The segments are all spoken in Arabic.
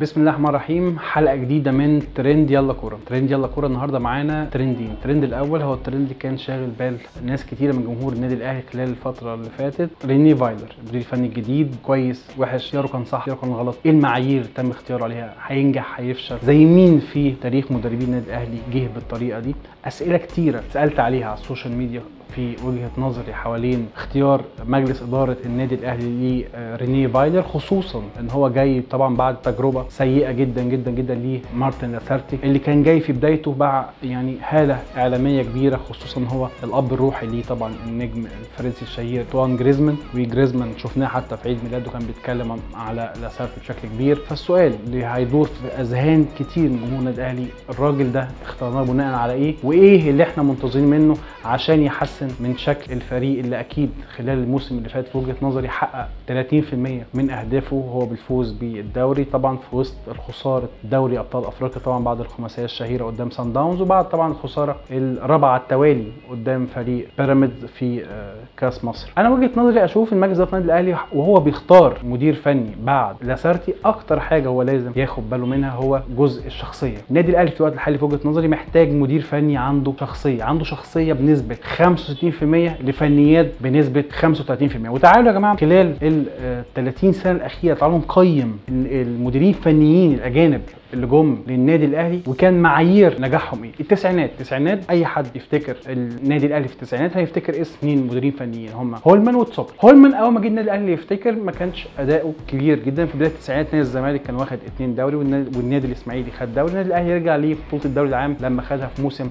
بسم الله الرحمن الرحيم. حلقه جديده من ترند يلا كوره. ترند يلا كوره النهارده معانا ترندين. الترند الاول هو الترند اللي كان شاغل بال ناس كتيره من جمهور النادي الاهلي خلال الفتره اللي فاتت. ريني فايلر المدير الفني الجديد، كويس وحش، اختياره كان صح، اختياره كان غلط، ايه المعايير اللي تم اختياره عليها، هينجح هيفشل، زي مين في تاريخ مدربين النادي الاهلي جه بالطريقه دي. اسئله كتيره سالت عليها على السوشيال ميديا في وجهه نظري حوالين اختيار مجلس اداره النادي الاهلي لريني فايلر، خصوصا ان هو جاي طبعا بعد تجربه سيئه جدا جدا جدا لمارتن لاسارتي اللي كان جاي في بدايته مع يعني هاله اعلاميه كبيره، خصوصا هو الاب الروحي ليه طبعا النجم الفرنسي الشهير توان جريزمان. وجريزمان شفناه حتى في عيد ميلاده كان بيتكلم على لاسارتي بشكل كبير. فالسؤال اللي هيدور في اذهان كتير من جمهور النادي الاهلي، الراجل ده اخترناه بناء على ايه؟ وايه اللي احنا منتظرين منه عشان يحسن من شكل الفريق اللي اكيد خلال الموسم اللي فات في وجهه نظري حقق 30% من اهدافه وهو بالفوز بالدوري، طبعا في وسط الخساره دوري ابطال افريقيا طبعا بعد الخماسيه الشهيره قدام سان داونز، وبعد طبعا الخساره الرابعه على التوالي قدام فريق بيراميدز في كاس مصر. انا وجهه نظري اشوف المجلس اداره النادي الاهلي وهو بيختار مدير فني بعد لاسارتي اكتر حاجه هو لازم ياخد باله منها هو جزء الشخصيه. النادي الاهلي في الوقت الحالي في وجهه نظري محتاج مدير فني عنده شخصيه بنسبه 65% لفنيات بنسبه 35%. وتعالوا يا جماعه خلال ال 30 سنه الاخيره تعالوا نقيم المديرين الفنيين الاجانب اللي جم للنادي الاهلي وكان معايير نجاحهم ايه. التسعينات اي حد يفتكر النادي الاهلي في التسعينات هيفتكر اسم مين مديرين فنيين؟ هم هولمان وتصبري. هولمان اول ما جه النادي الاهلي يفتكر ما كانش اداؤه كبير جدا. في بدايه التسعينات نادي الزمالك كان واخد 2 دوري والنادي الاسماعيلي خد دوري. النادي الاهلي يرجع ليه بطوله الدوري العام لما خدها في موسم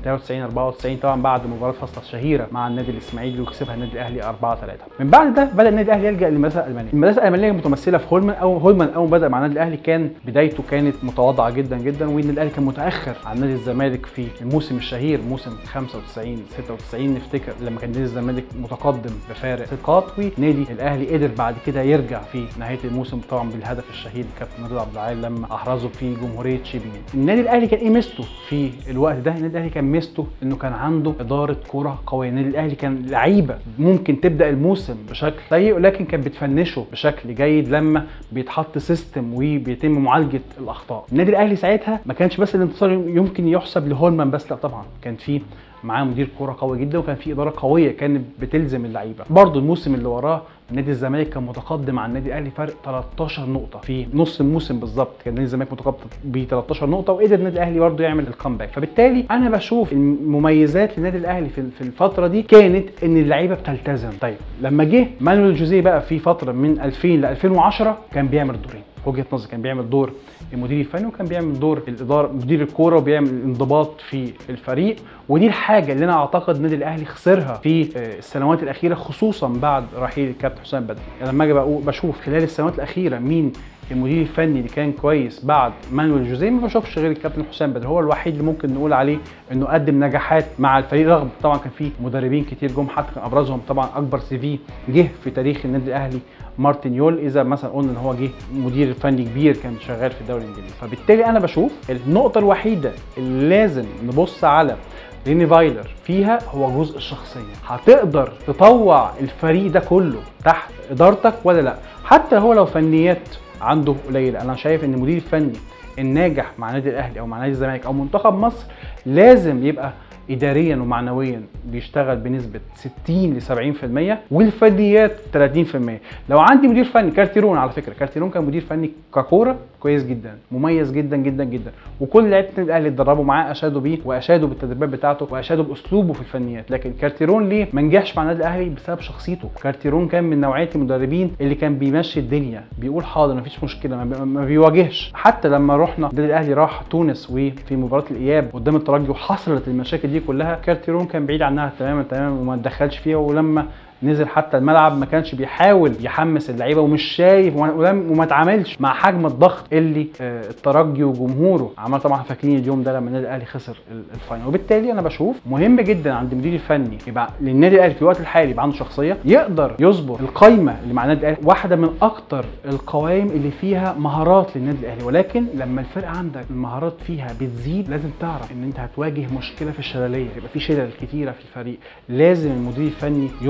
93 طبعا بعد مباراه فاصله شهيره مع النادي الاسماعيلي وكسبها النادي الاهلي 4-3. من بعد ده بدا النادي الاهلي يلجا للمدرسه الالمانيه. المدرسه الالمانيه متمثله في هولمان. هولمان اول ما بدا مع النادي الاهلي كان بدايته كانت متواضعه جدا جدا، والنادي الاهلي كان متاخر عن نادي الزمالك في الموسم الشهير موسم 95-96 نفتكر لما كان نادي الزمالك متقدم بفارق نقاط، ونادي الاهلي قدر بعد كده يرجع في نهايه الموسم طبعا بالهدف الشهير كابتن رضا عبد العال لما احرزه في جمهوريه شيبين. النادي الاهلي كان ايه ميزته في الوقت ده؟ النادي الاهلي كان ميزته انه كان عنده اداره كره قويه. النادي الاهلي كان لعيبه ممكن تبدا الموسم بشكل سيء ولكن كان بتفنشه بشكل جيد لما بيتحط سيستم وبيتم معالجه الاخطاء. النادي الاهلي ساعتها ما كانش بس الانتصار يمكن يحسب لهولمان بس، لا طبعا كان في معاه مدير كوره قوي جدا وكان في اداره قويه كانت بتلزم اللعيبه. برضه الموسم اللي وراه نادي الزمالك كان متقدم عن النادي الاهلي فرق 13 نقطه في نص الموسم بالظبط. كان نادي الزمالك متقدم ب 13 نقطه وقدر النادي الاهلي برضه يعمل الكامباك. فبالتالي انا بشوف المميزات للنادي الاهلي في الفتره دي كانت ان اللعيبه بتلتزم. طيب لما جه مانويل جوزيه بقى في فتره من 2000 ل 2010 كان بيعمل دورين وجهه نظري. كان بيعمل دور المدير الفني وكان بيعمل دور الاداره مدير الكوره وبيعمل الانضباط في الفريق. ودي الحاجه اللي انا اعتقد النادي الاهلي خسرها في السنوات الاخيره خصوصا بعد رحيل الكابتن حسام بدري. يعني لما اجي بشوف خلال السنوات الاخيره مين المدير الفني اللي كان كويس بعد مانويل جوزيه، ما بشوفش غير الكابتن حسام بدري. هو الوحيد اللي ممكن نقول عليه انه قدم نجاحات مع الفريق، رغم طبعا كان في مدربين كتير جم حتى كان ابرزهم طبعا اكبر سي في جه في تاريخ النادي الاهلي مارتن يول، اذا مثلا قلنا ان هو جه مدير فني كبير كان شغال في الدوري الانجليزي. فبالتالي انا بشوف النقطه الوحيده اللي لازم نبص على ريني فايلر فيها هو جزء الشخصيه. هتقدر تطوع الفريق ده كله تحت ادارتك ولا لا؟ حتى هو لو فنيات عنده قليله. انا شايف ان المدير الفني الناجح مع نادي الاهلي او مع نادي الزمالك او منتخب مصر لازم يبقى اداريا ومعنويا بيشتغل بنسبه 60 ل 70% والفنيات 30%. لو عندي مدير فني كارتيرون، على فكره كارتيرون كان مدير فني ككوره كويس جدا مميز جدا جدا جدا، وكل لعيبه النادي الاهلي اتدربوا معاه اشادوا بيه واشادوا بالتدريبات بتاعته واشادوا باسلوبه في الفنيات. لكن كارتيرون ليه ما نجحش مع النادي الاهلي؟ بسبب شخصيته. كارتيرون كان من نوعيه المدربين اللي كان بيمشي الدنيا، بيقول حاضر مفيش مشكله، ما بيواجهش. حتى لما رحنا النادي الاهلي راح تونس وفي مباراه الاياب قدام الترجي وحصلت المشاكل دي كلها، كارتيرون كان بعيد عنها تماما وما اتدخلش فيها. ولما نزل حتى الملعب ما كانش بيحاول يحمس اللعيبه ومش شايف وما اتعاملش مع حجم الضغط اللي الترجي وجمهوره عمل. طبعا فاكرين اليوم ده لما النادي الاهلي خسر الفاينل. وبالتالي انا بشوف مهم جدا عند المدير الفني يبقى للنادي الاهلي في الوقت الحالي يبقى عنده شخصيه، يقدر يظبط القايمه اللي مع النادي الاهلي. واحده من اكتر القوائم اللي فيها مهارات للنادي الاهلي، ولكن لما الفرقه عندك المهارات فيها بتزيد لازم تعرف ان انت هتواجه مشكله في الشلاليه، يبقى في شلل كتيره في الفريق. لازم المدير الفني يظبط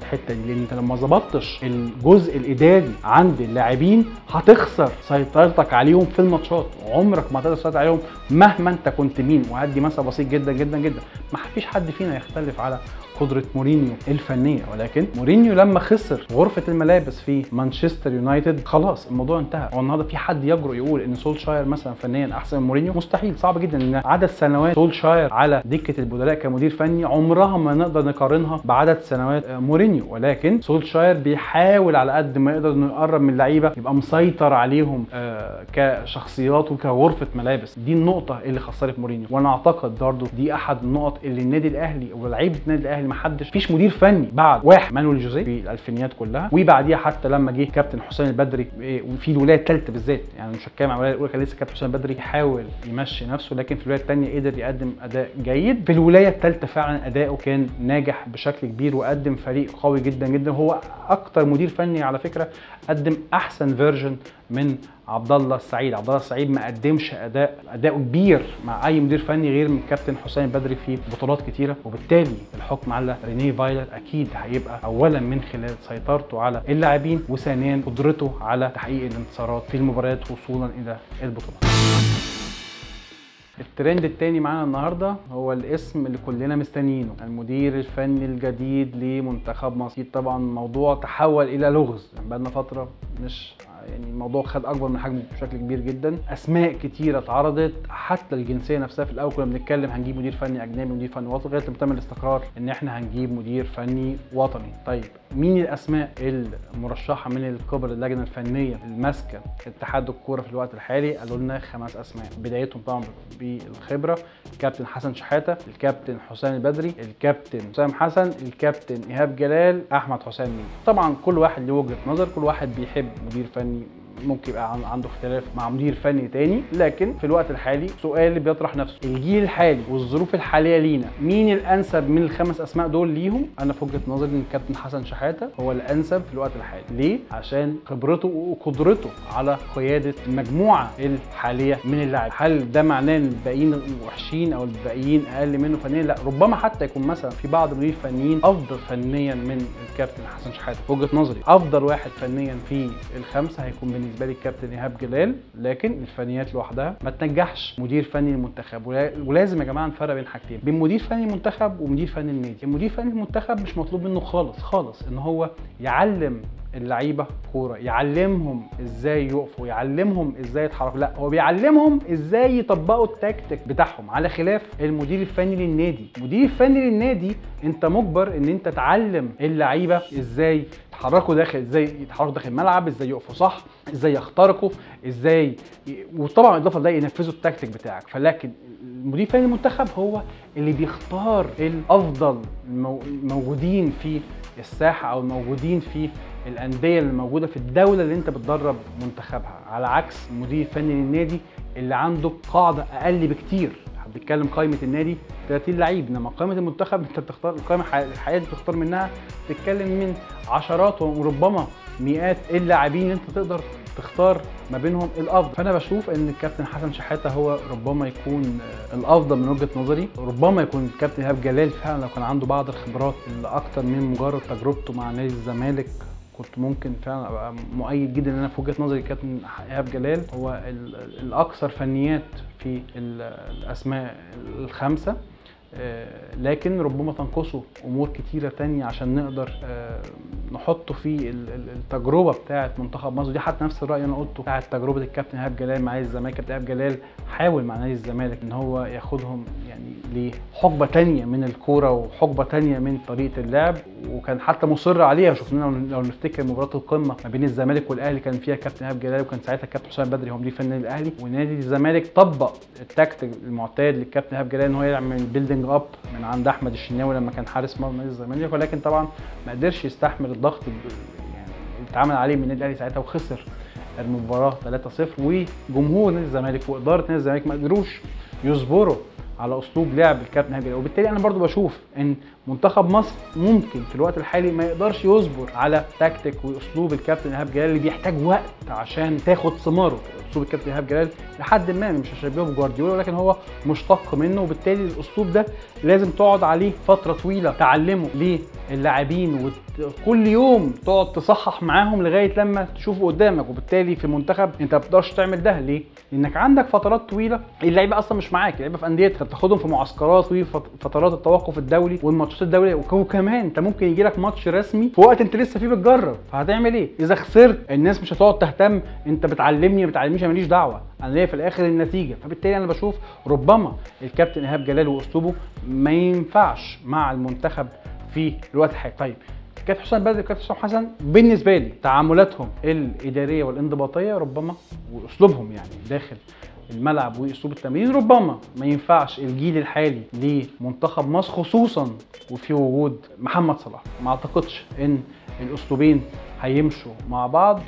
الحته دي، لان انت لما ظبطتش الجزء الاداري عند اللاعبين هتخسر سيطرتك عليهم في الماتشات، عمرك ما هتقدر تسيطر عليهم مهما انت كنت مين. وهدي مثل بسيط جدا جدا جدا، ما فيش حد فينا يختلف على قدرة مورينيو الفنية، ولكن مورينيو لما خسر غرفة الملابس في مانشستر يونايتد خلاص الموضوع انتهى. هو النهارده في حد يجرؤ يقول ان سولشاير مثلا فنيا احسن من مورينيو؟ مستحيل، صعب جدا. ان عدد سنوات سولشاير على دكة البدلاء كمدير فني عمرها ما نقدر نقارنها بعدد سنوات مورينيو، ولكن سولشاير بيحاول على قد ما يقدر انه يقرب من اللعيبة، يبقى مسيطر عليهم كشخصيات وكغرفة ملابس. دي النقطة اللي خسرت مورينيو، وانا اعتقد برضه دي احد النقط اللي النادي الاهلي ولاعيبة النادي الاهلي ما حدش فيش مدير فني بعد واحد مانويل جوزيه في الالفينيات كلها، وبعديها حتى لما جه كابتن حسام البدري وفي الولايه الثالثه بالذات، يعني مش هتكلم عن الولايه الاولى كان لسه كابتن حسام البدري يحاول يمشي نفسه، لكن في الولايه الثانيه قدر يقدم اداء جيد. في الولايه الثالثه فعلا اداؤه كان ناجح بشكل كبير وقدم فريق قوي جدا جدا. هو اكتر مدير فني على فكره قدم احسن فيرجن من عبد الله السعيد. عبد الله السعيد ما قدمش اداء كبير مع اي مدير فني غير من كابتن حسام البدري في بطولات كتيره، وبالتالي الحكم على رينيه فايلر اكيد هيبقى اولا من خلال سيطرته على اللاعبين، وثانيا قدرته على تحقيق الانتصارات في المباريات وصولا الى البطولات. الترند التاني معانا النهارده هو الاسم اللي كلنا مستنيينه، المدير الفني الجديد لمنتخب مصر. طبعا الموضوع تحول الى لغز بقالنا فتره، مش يعني الموضوع خد اكبر من حجمه بشكل كبير جدا. اسماء كتيره اتعرضت، حتى الجنسيه نفسها في الاول كنا بنتكلم هنجيب مدير فني اجنبي مدير فني وطني، لغايه لما تم الاستقرار ان احنا هنجيب مدير فني وطني. طيب مين الاسماء المرشحه من قبل اللجنه الفنيه الماسكه اتحاد الكوره في الوقت الحالي؟ قالوا لنا 5 اسماء، بدايتهم طبعا بالخبره الكابتن حسن شحاته، الكابتن حسام البدري، الكابتن حسام حسن، الكابتن ايهاب جلال، احمد حسام ميدو. طبعا كل واحد له وجهه نظر، كل واحد بيحب مدير فني ممكن يبقى عنده اختلاف مع مدير فني تاني، لكن في الوقت الحالي سؤال اللي بيطرح نفسه، الجيل الحالي والظروف الحاليه لينا مين الانسب من ال5 اسماء دول ليهم؟ انا في وجهه نظري ان الكابتن حسن شحاته هو الانسب في الوقت الحالي. ليه؟ عشان خبرته وقدرته على قياده المجموعه الحاليه من اللاعبين. هل ده معناه ان الباقيين وحشين او الباقيين اقل منه فنيا؟ لا، ربما حتى يكون مثلا في بعض المديرين الفنيين افضل فنيا من الكابتن حسن شحاته. في وجهه نظري افضل واحد فنيا في ال5 هيكون بالنسبه لي الكابتن ايهاب جلال، لكن الفنيات لوحدها ما تنجحش مدير فني للمنتخب. ولازم يا جماعه نفرق بين حاجتين، بين مدير فني المنتخب ومدير فني النادي. المدير فني المنتخب مش مطلوب منه خالص ان هو يعلم اللعيبه كوره، يعلمهم ازاي يقفوا، يعلمهم ازاي يتحركوا، لا هو بيعلمهم ازاي يطبقوا التكتيك بتاعهم، على خلاف المدير الفني للنادي. المدير الفني للنادي انت مجبر ان انت تعلم اللعيبه ازاي يتحركوا داخل، ازاي يتحركوا داخل الملعب، ازاي يقفوا صح، ازاي يخترقوا، ازاي وطبعا اضافه لده ينفذوا التكتيك بتاعك. فلكن المدير الفني للمنتخب هو اللي بيختار الافضل الموجودين في الساحه او الموجودين في الانديه اللي موجوده في الدوله اللي انت بتدرب منتخبها، على عكس المدير الفني للنادي اللي عنده قاعده اقل بكتير. بتتكلم قائمه النادي 30 لعيب، انما قائمه المنتخب انت بتختار القائمه الحقيقيه اللي بتختار منها تتكلم من عشرات وربما مئات اللاعبين اللي انت تقدر تختار ما بينهم الافضل. فانا بشوف ان الكابتن حسن شحاته هو ربما يكون الافضل من وجهه نظري. ربما يكون الكابتن ايهاب جلال فعلا لو كان عنده بعض الخبرات اللي اكتر من مجرد تجربته مع نادي الزمالك كنت ممكن فعلا ابقى مؤيد جدا ان انا في وجهه نظري الكابتن ايهاب جلال هو الاكثر فنيات في الاسماء ال5، لكن ربما تنقصه امور كتيره تانية عشان نقدر نحطه في التجربه بتاعه منتخب مصر. دي حتى نفس الراي انا قلته بتاعه تجربه الكابتن ايهاب جلال مع نادي الزمالك. الكابتن ايهاب جلال حاول مع نادي الزمالك ان هو ياخدهم يعني لحقبه تانية من الكوره وحقبه تانية من طريقه اللعب، وكان حتى مصر عليها. شفنا لو نفتكر مباراه القمه ما بين الزمالك والاهلي كان فيها الكابتن ايهاب جلال، وكان ساعتها الكابتن حسام البدري هو مدير فني النادي الاهلي، ونادي الزمالك طبق التكتيك المعتاد للكابتن ايهاب جلال ان هو يعمل بيلدينج اب من عند احمد الشناوي لما كان حارس مرمى نادي الزمالك، ولكن طبعا ما قدرش يستحمل الضغط يعني اللي اتعمل عليه من النادي الاهلي ساعتها وخسر المباراه 3-0. وجمهور نادي الزمالك واداره نادي الزمالك ما قدروش يصبروا على اسلوب لعب الكابتن ايهاب جلال. وبالتالي انا برضو بشوف ان منتخب مصر ممكن في الوقت الحالي ما يقدرش يصبر على تكتيك واسلوب الكابتن ايهاب جلال اللي بيحتاج وقت عشان تاخد ثماره. اسلوب الكابتن ايهاب جلال لحد ما مش هشبهه بجوارديولا، ولكن هو مشتق منه، وبالتالي الاسلوب ده لازم تقعد عليه فتره طويله تعلمه للاعبين، وكل يوم تقعد تصحح معاهم لغايه لما تشوفه قدامك. وبالتالي في المنتخب انت ما بتقدرش تعمل ده. ليه؟ لانك عندك فترات طويله اللعيبه اصلا مش معاك، اللعيبه في انديتها بتاخدهم في معسكرات وفترات التوقف الدولي والماتشات الدوليه، وكمان انت ممكن يجي لك ماتش رسمي في وقت انت لسه فيه بتجرب. فهتعمل ايه؟ اذا خسرت الناس مش هتقعد تهتم انت بتعلمني ما بتعلمنيش، ماليش دعوه، انا ليا في الاخر النتيجه. فبالتالي انا بشوف ربما الكابتن ايهاب جلال واسلوبه ما ينفعش مع المنتخب في الوقت الحالي. طيب كابتن حسام بدري وكابتن حسام حسن بالنسبه لي تعاملاتهم الاداريه والانضباطيه ربما واسلوبهم يعني داخل الملعب واسلوب التمرين ربما ما ينفعش الجيل الحالي لمنتخب مصر، خصوصا وفي وجود محمد صلاح. ما اعتقدش ان الاسلوبين هيمشوا مع بعض،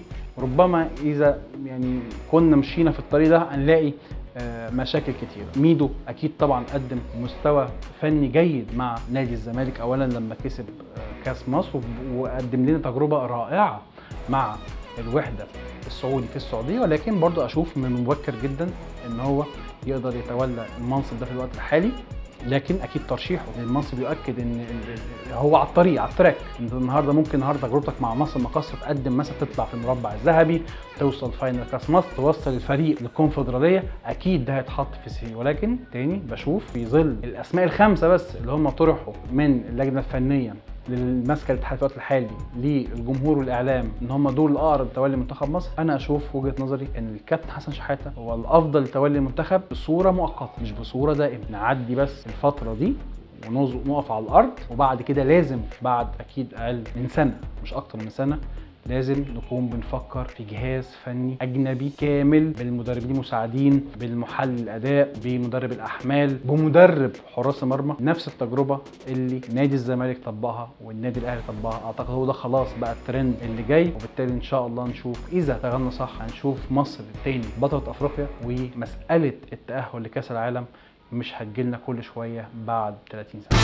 وربما اذا يعني كنا مشينا في الطريق ده هنلاقي مشاكل كتير. ميدو اكيد طبعا قدم مستوى فني جيد مع نادي الزمالك، اولا لما كسب كاس مصر، وقدم لنا تجربه رائعه مع الوحده السعودي في السعوديه، ولكن برضو اشوف من المبكر جدا ان هو يقدر يتولى المنصب ده في الوقت الحالي. لكن اكيد ترشيحه للمنصب يؤكد ان هو على التراك. انت النهارده تجربتك مع مصر المقاصه تقدم مثلا تطلع في المربع الذهبي، توصل فاينل كاس مصر، توصل الفريق للكونفدراليه، اكيد ده هيتحط في سي. ولكن تاني بشوف في ظل الاسماء الخمسه بس اللي هم طرحوا من اللجنه الفنيه للمسكه الاتحاد في الوقت الحالي للجمهور والاعلام ان هم دول الاقرب لتولي منتخب مصر، انا اشوف وجهه نظري ان الكابتن حسن شحاته هو الافضل لتولي المنتخب بصوره مؤقته مش بصوره دائمه. نعدي بس الفتره دي ونقف على الارض، وبعد كده لازم بعد اكيد اقل من سنه مش اكتر من سنه لازم نكون بنفكر في جهاز فني اجنبي كامل بالمدربين المساعدين، بالمحلل الاداء، بمدرب الاحمال، بمدرب حراس المرمى. نفس التجربه اللي نادي الزمالك طبقها والنادي الاهلي طبقها، اعتقد هو ده خلاص بقى الترند اللي جاي. وبالتالي ان شاء الله نشوف اذا اشتغلنا صح هنشوف مصر تاني بطله افريقيا، ومساله التاهل لكاس العالم مش هتجيلنا كل شويه بعد 30 سنه.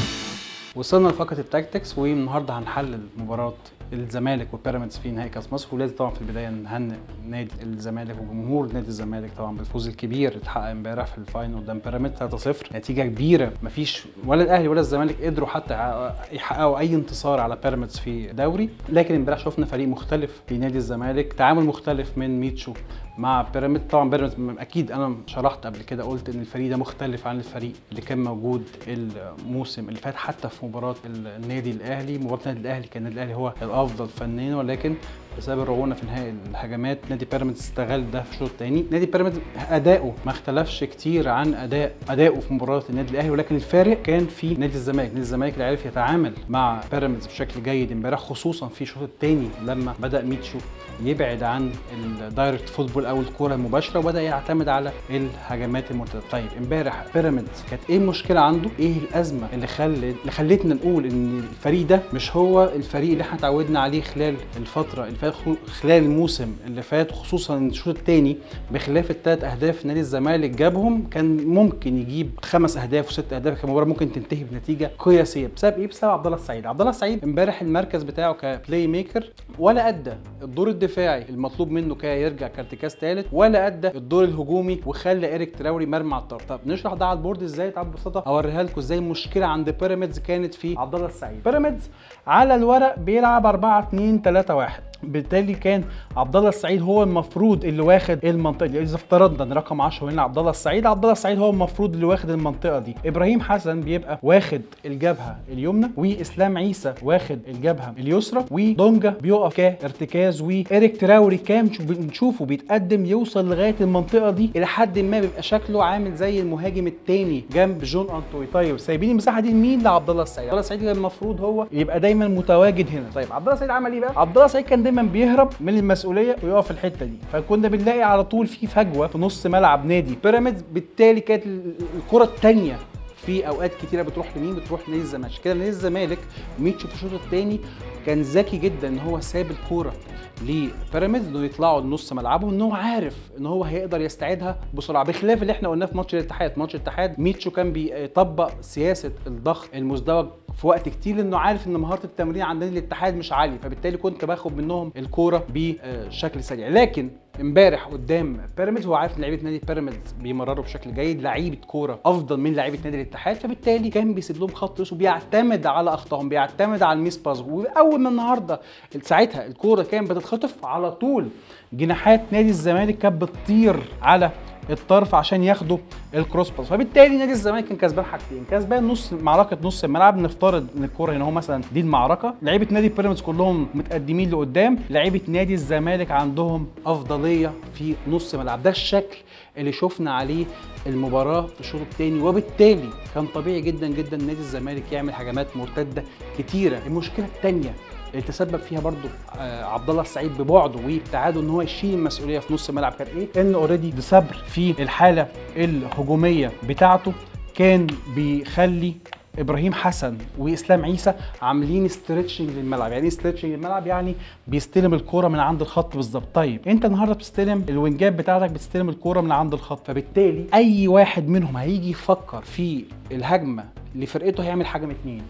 وصلنا لفقره التاكتكس، والنهارده هنحلل مباراه الزمالك وبيراميدز في نهائي كاس مصر. ولازم طبعا في البدايه نهنئ نادي الزمالك وجمهور نادي الزمالك طبعا بالفوز الكبير اللي اتحقق امبارح في الفاينل قدام بيراميدز 3-0، نتيجه كبيره. مفيش ولا الاهلي ولا الزمالك قدروا حتى يحققوا اي انتصار على بيراميدز في دوري. لكن امبارح شفنا فريق مختلف في نادي الزمالك، تعامل مختلف من ميتشو مع بيراميدز. طبعا بيراميدز اكيد انا شرحت قبل كده قلت ان الفريق ده مختلف عن الفريق اللي كان موجود الموسم اللي فات. حتى في مباراه النادي الاهلي، مباراه النادي الاهلي كان النادي الاهلي هو الافضل فنيا، ولكن بسبب الرعونه في نهائي الهجمات نادي بيراميدز استغل ده في الشوط الثاني. نادي بيراميدز اداؤه ما اختلفش كتير عن اداؤه في مباراه النادي الاهلي، ولكن الفارق كان في نادي الزمالك. نادي الزمالك اللي عرف يتعامل مع بيراميدز بشكل جيد امبارح، خصوصا في الشوط الثاني لما بدا ميتشو يبعد عن الدايركت فوتبول او الكره المباشره وبدا يعتمد على الهجمات المرتده. طيب امبارح بيراميدز كانت ايه المشكله عنده؟ ايه الازمه اللي خلتنا نقول ان الفريق ده مش هو الفريق اللي احنا اتعودنا عليه خلال الفتره اللي فاتت، خلال الموسم اللي فات، خصوصا الشوط الثاني بخلاف الثلاث اهداف نادي الزمالك جابهم كان ممكن يجيب 5 اهداف و6 اهداف، كان المباراه ممكن تنتهي بنتيجه قياسيه. بسبب ايه؟ بسبب عبد الله السعيد. عبد الله السعيد امبارح المركز بتاعه كبلاي ميكر ولا ادى الدور الدفاعي المطلوب منه يرجع كارتكاز ثالث، ولا ادى الدور الهجومي وخلى ايريك تراوري مرمى على الطرف. طب نشرح ده على البورد ازاي؟ تعالوا ببساطه اوريها لكم ازاي المشكله عند بيراميدز كانت في عبد الله السعيد. بيراميدز على الورق بيلعب 4-2-3-1، بالتالي كان عبد الله السعيد هو المفروض اللي واخد المنطقه دي. اذا افترضنا ان رقم 10 هنا عبد الله السعيد هو المفروض اللي واخد المنطقه دي. ابراهيم حسن بيبقى واخد الجبهه اليمنى، واسلام عيسى واخد الجبهه اليسرى، ودونجا بيقف كارتكاز، وايريك تراوري كان بنشوفه بيتقدم يوصل لغايه المنطقه دي الى حد ما، بيبقى شكله عامل زي المهاجم الثاني جنب جون انطوي. طيب سايبين المساحه دي لمين؟ لعبد الله السعيد. عبد الله السعيد المفروض هو يبقى دايما متواجد هنا. طيب عبد الله السعيد عمل ايه بقى؟ عبد الله السعيد كان دايما بيهرب من المسؤوليه ويقف في الحته دي، فكنا بنلاقي على طول في فجوه في نص ملعب نادي بيراميدز. بالتالي كانت الكره الثانيه في اوقات كتيره بتروح لمين؟ بتروح لنادي الزمالك. كده نادي الزمالك ميتشو في الشوط الثاني كان ذكي جدا ان هو ساب الكوره لبيراميدز انه يطلعوا لنص ملعبه، وان هو عارف ان هو هيقدر يستعيدها بسرعه، بخلاف اللي احنا قلناه في ماتش الاتحاد. ماتش الاتحاد ميتشو كان بيطبق سياسه الضغط المزدوج في وقت كتير، لانه عارف ان مهاره التمرير عند نادي الاتحاد مش عاليه، فبالتالي كنت باخد منهم الكوره بشكل سريع. لكن امبارح قدام بيراميدز هو عارف ان لعيبه نادي بيراميدز بيمرروا بشكل جيد، لعيبه كوره افضل من لعيبه نادي الاتحاد، فبالتالي كان بيسيب لهم خط وسط وبيعتمد على اخطائهم، بيعتمد على الميس باز. واول ما النهارده ساعتها الكوره كانت بتتخطف على طول، جناحات نادي الزمالك كانت بتطير على الطرف عشان ياخدوا الكروس باس، فبالتالي نادي الزمالك كان كسبان حاجتين، كسبان معركه نص الملعب. نفترض ان الكوره هنا هو مثلا دي المعركه، لعيبه نادي بيراميدز كلهم متقدمين لقدام، لعيبه نادي الزمالك عندهم افضليه في نص الملعب. ده الشكل اللي شفنا عليه المباراه في الشوط الثاني، وبالتالي كان طبيعي جدا جدا نادي الزمالك يعمل هجمات مرتده كتيره. المشكله الثانيه اللي تسبب فيها برضو عبد الله السعيد ببعده وابتعاده ان هو يشيل المسؤوليه في نص الملعب كان ايه؟ ان اوريدي دي صبر في الحاله الهجوميه بتاعته كان بيخلي ابراهيم حسن واسلام عيسى عاملين ستريتشنج للملعب. يعني ايه ستريتشنج للملعب؟ يعني بيستلم الكوره من عند الخط بالظبط. طيب انت النهارده بتستلم الوينجات بتاعتك بتستلم الكوره من عند الخط، فبالتالي اي واحد منهم هيجي يفكر في الهجمه لفرقته هيعمل حاجه من اتنين،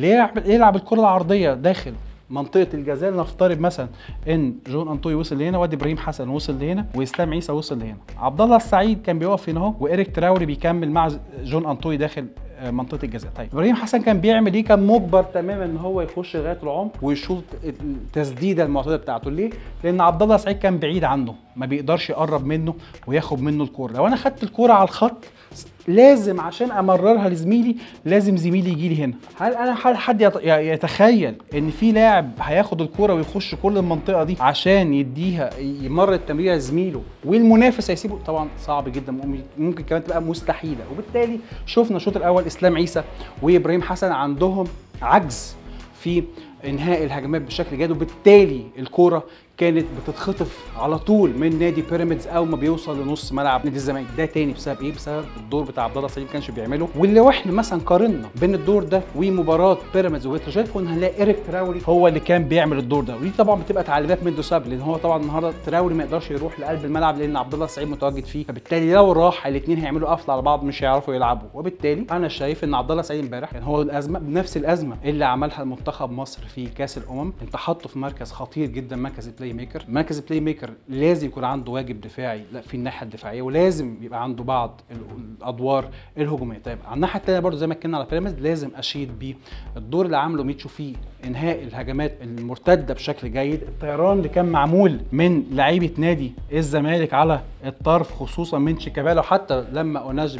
يلعب الكره العرضيه داخل منطقه الجزاء. نفترض مثلا ان جون انطوي وصل لهنا، وادي ابراهيم حسن وصل لهنا، واسلام عيسى وصل لهنا، عبد الله السعيد كان بيقف هنا اهو، وايريك تراوري بيكمل مع جون انطوي داخل منطقه الجزاء. طيب ابراهيم حسن كان بيعمل ايه؟ كان مجبر تماما ان هو يخش لغايه العمق ويشوط التسديده المعتاده بتاعته. ليه؟ لان عبد الله السعيد كان بعيد عنه، ما بيقدرش يقرب منه وياخد منه الكوره. لو انا خدت الكوره على الخط لازم عشان امررها لزميلي لازم زميلي يجي لي هنا. هل حد يتخيل ان في لاعب هياخد الكوره ويخش كل المنطقه دي عشان يديها يمرر التمريره لزميله والمنافس هيسيبه؟ طبعا صعب جدا، ممكن كمان تبقى مستحيله. وبالتالي شفنا الشوط الاول اسلام عيسى وابراهيم حسن عندهم عجز في انهاء الهجمات بشكل جيد، وبالتالي الكوره كانت بتتخطف على طول من نادي بيراميدز اول ما بيوصل لنص ملعب نادي الزمالك. ده تاني بسبب ايه؟ بسبب الدور بتاع عبد الله السعيد ما كانش بيعمله. واللي لو احنا مثلا قارنا بين الدور ده ومباراه بيراميدز وبتروجيت كنا هنلاقي ايريك تراوري هو اللي كان بيعمل الدور ده، ودي طبعا بتبقى تعليمات من دوساب، لان هو طبعا النهارده تراوري ما يقدرش يروح لقلب الملعب لان عبد الله السعيد متواجد فيه، فبالتالي لو راح الاثنين هيعملوا قفله على بعض مش هيعرفوا يلعبوا. وبالتالي انا شايف ان عبد الله السعيد امبارح كان هو الازمه، بنفس الازمه اللي عملها المنتخب مصر في كاس الامم. انت حاطه في مركز خطير جدا، مركز البلاي ميكر. مركز البلاي ميكر لازم يكون عنده واجب دفاعي لا في الناحيه الدفاعيه، ولازم يبقى عنده بعض الادوار الهجوميه. طيب على الناحيه الثانيه برضه زي ما اتكلمنا على بيراميدز لازم اشيد بالدور اللي عامله ميتشو في انهاء الهجمات المرتده بشكل جيد. الطيران اللي كان معمول من لعيبه نادي الزمالك على الطرف خصوصا من شيكابالا، حتى لما اوناجم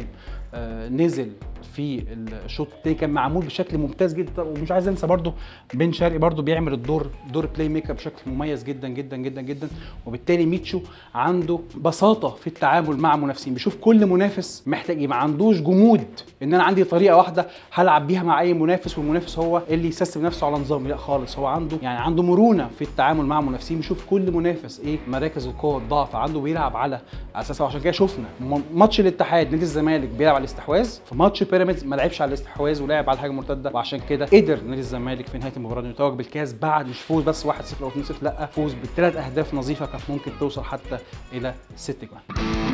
نزل في الشوط الثاني كان معمول بشكل ممتاز جدا. ومش عايز انسى برده بن شرقي برده بيعمل دور بلاي ميكر بشكل مميز جدا جدا جدا جدا. وبالتالي ميتشو عنده بساطه في التعامل مع منافسين، بيشوف كل منافس محتاج ايه، ما عندوش جمود ان انا عندي طريقه واحده هلعب بيها مع اي منافس والمنافس هو اللي يسيستم نفسه على نظام. لا خالص، هو عنده مرونه في التعامل مع منافسين، بيشوف كل منافس ايه مراكز القوه والضعف عنده ويلعب على اساسها. وعشان كده شفنا ماتش الاتحاد نادي الزمالك بيلعب على الاستحواذ، في ماتش بيراميدز ما لعبش على الاستحواذ ولعب على الهجمه المرتده، وعشان كده قدر نادي الزمالك في نهايه المباراه انه يتوج بالكاس بعد مش فوز بس 1-0 او 2-0، لا فوز ب3 اهداف نظيفه كانت ممكن توصل حتى الى 6 جوان.